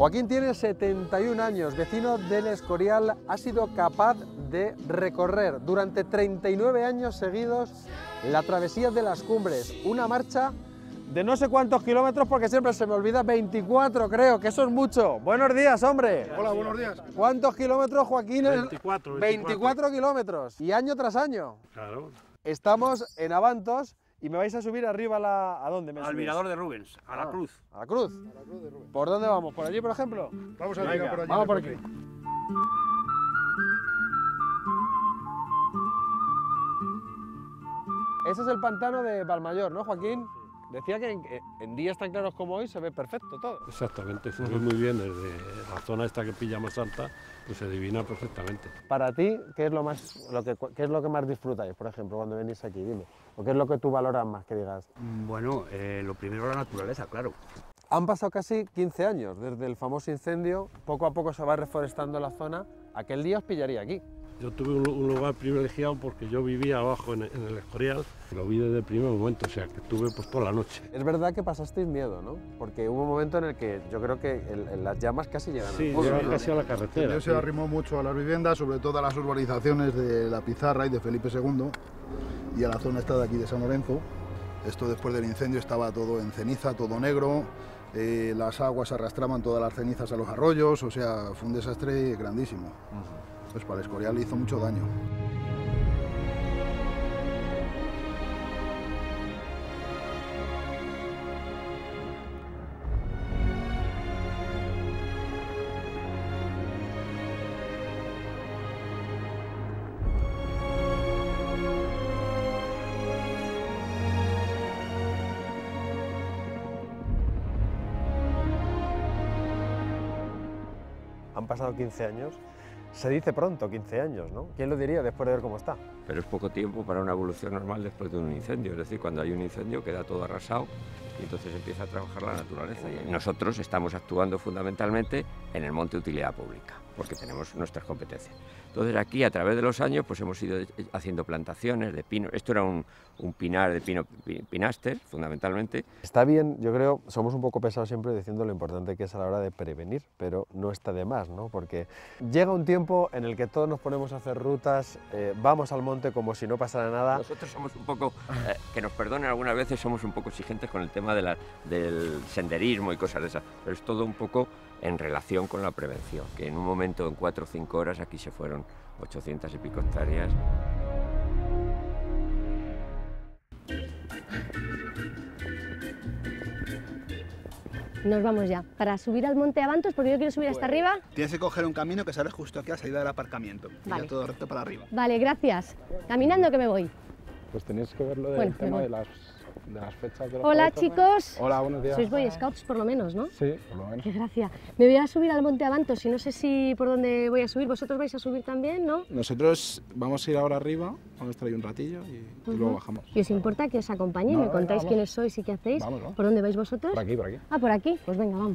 Joaquín tiene 71 años, vecino del Escorial, ha sido capaz de recorrer durante 39 años seguidos la travesía de las Cumbres, una marcha de no sé cuántos kilómetros, porque siempre se me olvida, 24 creo, que eso es mucho. Buenos días, hombre. Hola, buenos días. ¿Cuántos kilómetros, Joaquín? 24 kilómetros, y año tras año. Claro. Estamos en Abantos y me vais a subir arriba ¿a dónde me Al subís? mirador de Rubens, a la Cruz. ¿A la Cruz? A la Cruz de Rubén. ¿Por dónde vamos? ¿Por allí, por ejemplo? Vamos a Venga, tirar por allí. vamos por aquí. Ese es el pantano de Valmayor, ¿no, Joaquín? Decía que en días tan claros como hoy se ve perfecto todo. Exactamente, se ve muy bien desde la zona esta que pilla más alta, pues se adivina perfectamente. Para ti, ¿qué es lo que más disfrutáis, por ejemplo, cuando venís aquí? Dime. ¿O qué es lo que tú valoras más, que digas? Bueno, lo primero la naturaleza, claro. Han pasado casi 15 años desde el famoso incendio, poco a poco se va reforestando la zona. Aquel día os pillaría aquí. Yo tuve un lugar privilegiado porque yo vivía abajo en el Escorial, lo vi desde el primer momento, o sea que estuve pues toda la noche. Es verdad que pasasteis miedo, ¿no? Porque hubo un momento en el que yo creo que las llamas casi llegan Sí, al pueblo, llegan ¿no? casi a la carretera. Dios se arrimó mucho a las viviendas, sobre todo a las urbanizaciones de La Pizarra y de Felipe II y a la zona esta de aquí de San Lorenzo. Esto después del incendio estaba todo en ceniza, todo negro, las aguas arrastraban todas las cenizas a los arroyos, o sea, fue un desastre grandísimo. Pues para el Escorial le hizo mucho daño. Han pasado 15 años. Se dice pronto, 15 años, ¿no? ¿Quién lo diría después de ver cómo está? Pero es poco tiempo para una evolución normal después de un incendio. Es decir, cuando hay un incendio queda todo arrasado y entonces empieza a trabajar la naturaleza. Y nosotros estamos actuando fundamentalmente en el monte de utilidad pública, porque tenemos nuestras competencias. Entonces aquí, a través de los años, pues hemos ido haciendo plantaciones de pino. Esto era un pinar de pinaster, fundamentalmente. Está bien, yo creo, somos un poco pesados siempre diciendo lo importante que es a la hora de prevenir, pero no está de más, ¿no? Porque llega un tiempo en el que todos nos ponemos a hacer rutas, vamos al monte como si no pasara nada. Nosotros somos un poco, que nos perdonen algunas veces, somos un poco exigentes con el tema del senderismo y cosas de esas, pero es todo un poco en relación con la prevención, que en un momento, en 4 o 5 horas, aquí se fueron 800 y pico hectáreas. Nos vamos ya, para subir al monte Abantos, porque yo quiero subir hasta arriba. Tienes que coger un camino que sale justo aquí a la salida del aparcamiento. Vale. Y ya todo recto para arriba. Vale, gracias. Caminando que me voy. Pues tenéis que ver lo del Bueno, tema me de voy. las fechas de los Hola, proyectos, ¿no? chicos. Hola, buenos días. Sois Boy Scouts por lo menos, ¿no? Sí, por lo menos. Qué gracia. Me voy a subir al monte Abantos y no sé si por dónde voy a subir. ¿Vosotros vais a subir también, no? Nosotros vamos a ir ahora arriba, vamos a estar ahí un ratillo y luego bajamos. ¿Y os importa que os acompañe? No, ¿Me venga, contáis vamos. quiénes sois y qué hacéis? Vamos, vamos. ¿Por dónde vais vosotros? Por aquí, por aquí. Ah, por aquí. Pues venga, vamos.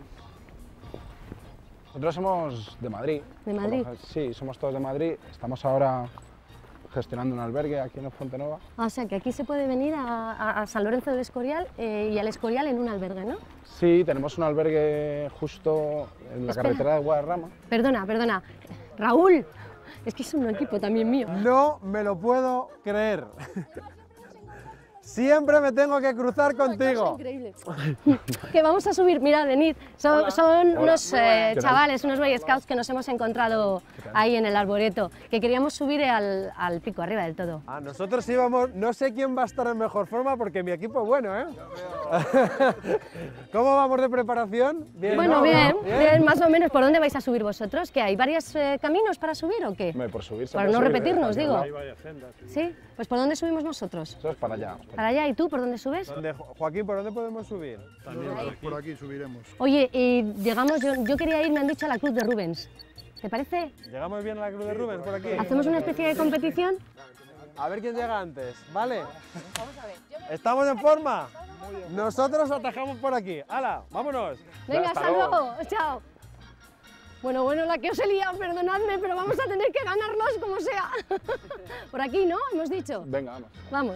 Nosotros somos de Madrid. ¿De Madrid? Sí, somos todos de Madrid. Estamos ahora gestionando un albergue aquí en Fuente Nueva. Ah, o sea, que aquí se puede venir a San Lorenzo del Escorial y al Escorial en un albergue, ¿no? Sí, tenemos un albergue justo en la Espera. carretera de Guadarrama. Perdona. Raúl, es que es un equipo también mío. No me lo puedo creer. Siempre me tengo que cruzar contigo. Increíble. Que vamos a subir, mirad, venid. Son unos chavales, unos Boy Scouts que nos hemos encontrado ahí en el arboreto, que queríamos subir al pico, arriba del todo. Ah, nosotros íbamos, no sé quién va a estar en mejor forma porque mi equipo es bueno, ¿eh? ¿Cómo vamos de preparación? Bien, Bueno, ¿no? bien, más o menos. ¿Por dónde vais a subir vosotros? ¿Que hay varios caminos para subir o qué? Por subir. Para no repetirnos, digo. Hay varias sendas. ¿Sí? Pues ¿por dónde subimos nosotros? Eso es para allá. Para allá, ¿y tú por dónde subes? Joaquín, ¿por dónde podemos subir? Por aquí subiremos. Oye, y llegamos, yo quería ir, me han dicho, a la Cruz de Rubens. ¿Te parece? ¿Llegamos bien a la Cruz de Rubens por aquí? ¿Hacemos una especie de competición? A ver quién llega antes, ¿vale? ¿Estamos en forma? Nosotros atajamos por aquí. ¡Hala, vámonos! Venga, hasta luego. Chao. Bueno, la que os he liado, perdonadme, pero vamos a tener que ganarlos como sea. Por aquí, ¿no? Hemos dicho. Venga, vamos. Vamos.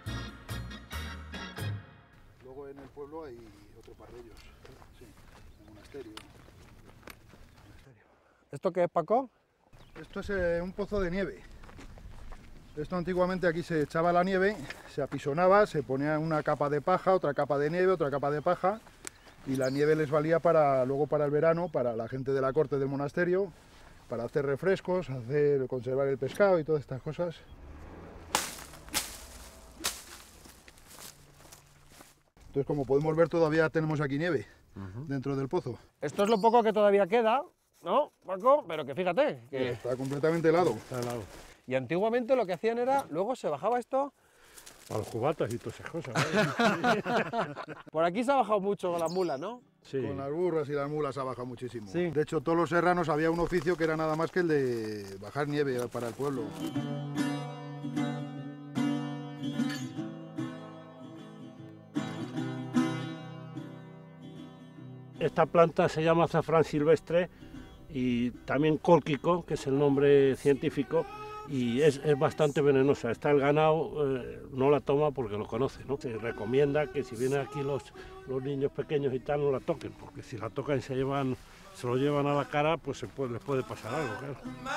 Luego en el pueblo hay otro par de ellos. Sí, ¿Esto qué es, Paco? Esto es un pozo de nieve. Esto antiguamente aquí se echaba la nieve, se apisonaba, se ponía una capa de paja, otra capa de nieve, otra capa de paja, y la nieve les valía luego para el verano, para la gente de la corte del monasterio, para hacer refrescos, conservar el pescado y todas estas cosas. Entonces, como podemos ver, todavía tenemos aquí nieve dentro del pozo. Esto es lo poco que todavía queda, ¿no, Paco? Pero que fíjate, que Está completamente helado. Está helado. Y antiguamente lo que hacían era, luego se bajaba esto. A los cubatas y todas esas cosas. ¿Vale? Por aquí se ha bajado mucho con las mulas, ¿no? Sí. Con las burras y las mulas ha bajado muchísimo. Sí. De hecho, todos los serranos había un oficio que era nada más que el de bajar nieve para el pueblo. Esta planta se llama azafrán silvestre y también cólquico, que es el nombre científico, y es bastante venenosa. El ganado no la toma porque lo conoce, ¿no? Se recomienda que si vienen aquí los niños pequeños y tal, no la toquen, porque si la tocan y se lo llevan a la cara, pues les puede pasar algo, claro.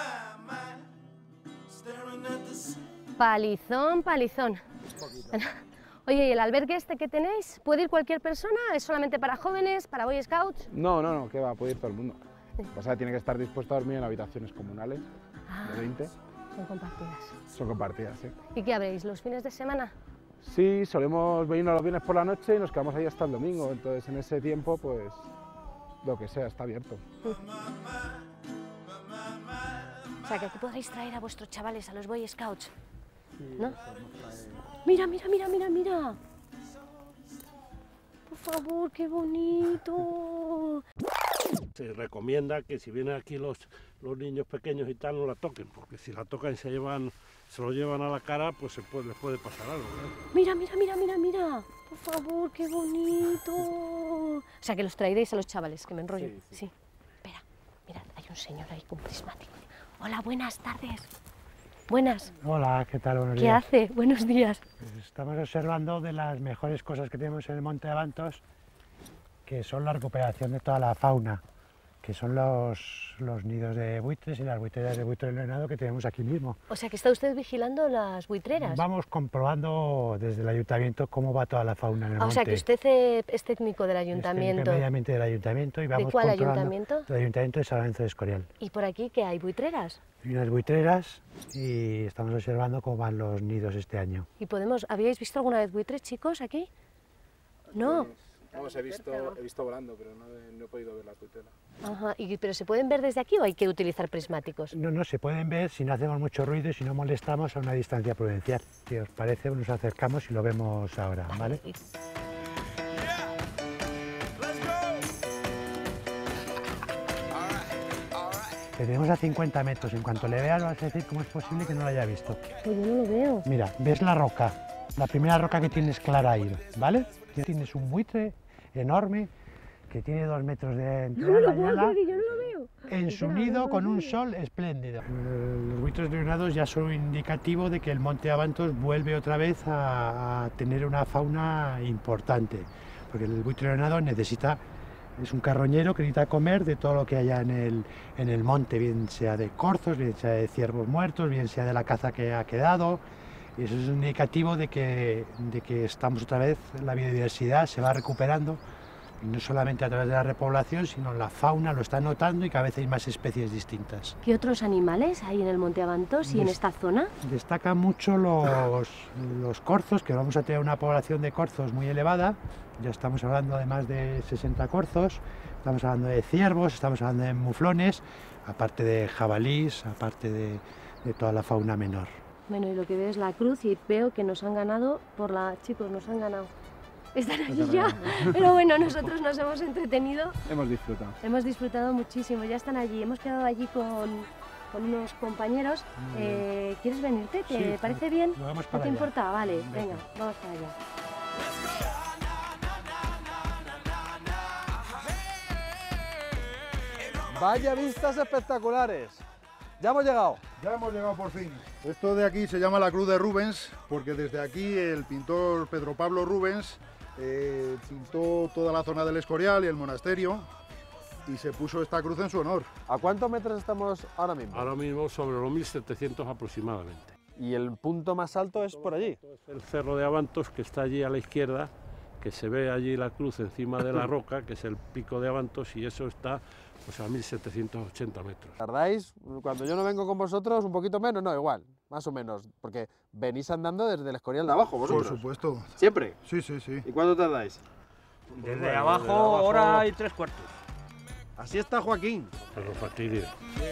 Palizón, palizón. Oye, ¿y el albergue este que tenéis? ¿Puede ir cualquier persona? ¿Es solamente para jóvenes, para Boy Scouts? No, que va, puede ir todo el mundo. Lo que pasa es que tiene que estar dispuesto a dormir en habitaciones comunales, de 20. Son compartidas. Son compartidas, sí. ¿Y qué habréis, los fines de semana? Sí, solemos venirnos los viernes por la noche y nos quedamos ahí hasta el domingo. Entonces, en ese tiempo, pues, lo que sea, está abierto. O sea, que aquí podréis traer a vuestros chavales, a los Boy Scouts, ¿no? Mira, mira, mira, mira, mira. Por favor, qué bonito. Se recomienda que si vienen aquí los niños pequeños y tal, no la toquen, porque si la tocan y se lo llevan a la cara, pues les puede pasar algo, ¿no? Mira, mira, mira, mira, mira. Por favor, qué bonito. O sea, que los traeréis a los chavales, que me enrollo. Sí. Espera, mirad, hay un señor ahí con prismático. Hola, buenas tardes. Buenas. Hola, ¿qué tal? Buenos ¿Qué días. hace? Buenos días. Pues estamos observando de las mejores cosas que tenemos en el Monte de Abantos, que son la recuperación de toda la fauna, que son los nidos de buitres y las buitreras de buitre envenenado que tenemos aquí mismo. O sea, que está usted vigilando las buitreras. Vamos comprobando desde el ayuntamiento cómo va toda la fauna en el monte. O sea, que usted es técnico del ayuntamiento. Es técnico medio ambiente del ayuntamiento y vamos ¿De cuál controlando. ayuntamiento? Del ayuntamiento de San Lorenzo de Escorial. ¿Y por aquí qué hay? ¿Buitreras? Hay unas buitreras y estamos observando cómo van los nidos este año. ¿Y habíais visto alguna vez buitres, chicos, aquí? No. Vamos, he visto volando, pero no he podido ver la buitreras. Ajá. ¿Pero se pueden ver desde aquí o hay que utilizar prismáticos? No, se pueden ver si no hacemos mucho ruido y si no molestamos a una distancia prudencial. Si os parece, nos acercamos y lo vemos ahora, ¿vale? Le tenemos a 50 metros. En cuanto le veas, vas a decir cómo es posible que no lo haya visto. Pues yo no lo veo. Mira, ves la roca, la primera roca que tienes clara ahí, ¿vale? Tienes un buitre enorme que tiene 2 metros de entrada, yo no lo veo. En su nido con un sol espléndido. Los buitres leonados ya son un indicativo de que el Monte de Abantos vuelve otra vez a tener una fauna importante, porque el buitre leonado es un carroñero que necesita comer de todo lo que haya en el monte, bien sea de corzos, bien sea de ciervos muertos, bien sea de la caza que ha quedado. Y eso es un indicativo de que estamos otra vez, la biodiversidad se va recuperando, y no solamente a través de la repoblación, sino la fauna lo está notando y cada vez hay más especies distintas. ¿Qué otros animales hay en el Monte Abantos y en esta zona? Destacan mucho los corzos, que vamos a tener una población de corzos muy elevada. Ya estamos hablando de más de 60 corzos, estamos hablando de ciervos, estamos hablando de muflones, aparte de jabalís, aparte de toda la fauna menor. Bueno, y lo que veo es la cruz y veo que nos han ganado Chicos, nos han ganado. Están allí ya, pero bueno, nosotros nos hemos entretenido. Hemos disfrutado. Hemos disfrutado muchísimo, ya están allí. Hemos quedado allí con unos compañeros. ¿Quieres venirte? ¿Te parece bien? Vamos ¿No para te allá. importa? Vale, venga, vamos para allá. Vaya vistas espectaculares. Ya hemos llegado. Ya hemos llegado por fin. Esto de aquí se llama la Cruz de Rubens, porque desde aquí el pintor Pedro Pablo Rubens pintó toda la zona del Escorial y el monasterio, y se puso esta cruz en su honor. ¿A cuántos metros estamos ahora mismo? Ahora mismo sobre los 1700 aproximadamente. Y el punto más alto es por allí. El Cerro de Abantos, que está allí a la izquierda, que se ve allí la cruz encima de la roca, que es el pico de Abantos, y eso está pues, a 1780 metros. ¿Tardáis, cuando yo no vengo con vosotros, un poquito menos? No, igual, más o menos, porque venís andando desde el Escorial de abajo, vosotros. Por supuesto. ¿Siempre? Sí, sí, sí. ¿Y cuánto tardáis? Desde abajo, hora y 3 cuartos. Así está Joaquín. Pero fastidio.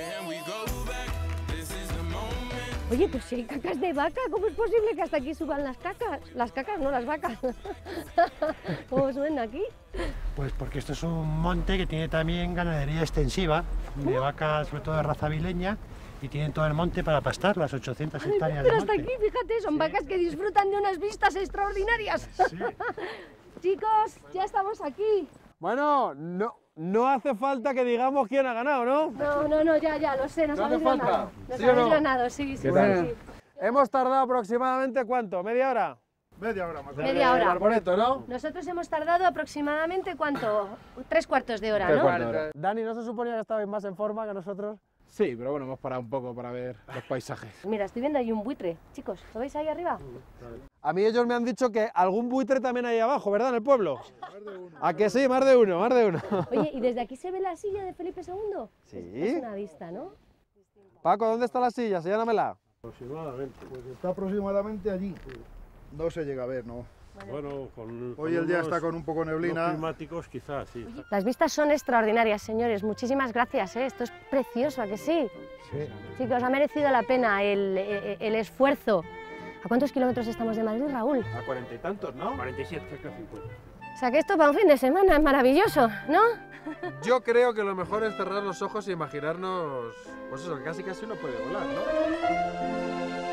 Oye, pues si hay cacas de vaca, ¿cómo es posible que hasta aquí suban las cacas? Las cacas, no las vacas. ¿Cómo suena aquí? Pues porque esto es un monte que tiene también ganadería extensiva, de vacas, sobre todo de raza vileña, y tienen todo el monte para pastar, las 800 hectáreas de Pero hasta monte. aquí, fíjate, son vacas que disfrutan de unas vistas extraordinarias. Chicos, ya estamos aquí. Bueno, no hace falta que digamos quién ha ganado, ¿no? No, ya, lo sé, nos ¿No hace habéis ganado. falta? Nos ¿Sí o habéis no? ganado, sí. Bueno, hemos tardado aproximadamente, ¿cuánto? ¿Media hora? Media hora más. Media hora. El arboreto, ¿no? Nosotros hemos tardado aproximadamente, ¿cuánto? 3/4 de hora, ¿no? Dani, ¿no se suponía que estabais más en forma que nosotros? Sí, pero bueno, hemos parado un poco para ver los paisajes. Mira, estoy viendo ahí un buitre. Chicos, ¿lo veis ahí arriba? A mí ellos me han dicho que algún buitre también hay abajo, ¿verdad? En el pueblo. ¿A que sí? Más de uno, más de uno. Oye, ¿y desde aquí se ve la silla de Felipe II? Sí. Es una vista, ¿no? Paco, ¿dónde está la silla? Señálamela. Aproximadamente. Pues está aproximadamente allí. No se llega a ver, ¿no? Bueno, con Hoy el día unos está con un poco neblina. climáticos quizás, sí. Las vistas son extraordinarias, señores. Muchísimas gracias, ¿eh? Esto es precioso, ¿a que sí? Sí. Chicos, ha merecido la pena el esfuerzo. ¿A cuántos kilómetros estamos de Madrid, Raúl? A 40 y tantos, ¿no? 47, cerca de 50. O sea que esto para un fin de semana es maravilloso, ¿no? Yo creo que lo mejor es cerrar los ojos y imaginarnos, pues eso, que casi uno puede volar, ¿no?